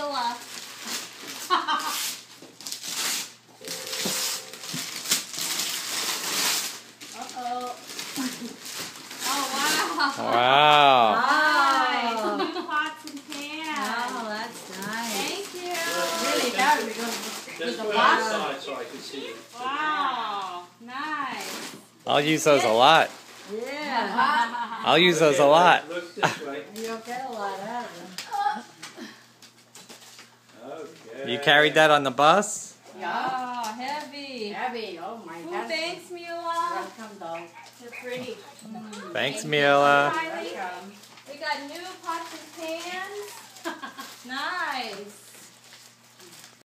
Mila. Uh-oh. Oh, wow. Wow. Nice. New pots and pans. Oh, that's nice. Thank you. Really does because Just with the put it box. outside so I can see it. Wow. Nice. I'll use those a lot. Yeah. I'll use those a lot. Look this way. You'll get a lot out of them. Okay. You carried that on the bus? Oh, heavy. Heavy. Oh my Ooh, God. thanks, Mila. Welcome, dog. They're pretty. Thanks, Thank Mila. you, Kylie. We got new pots and pans. Nice.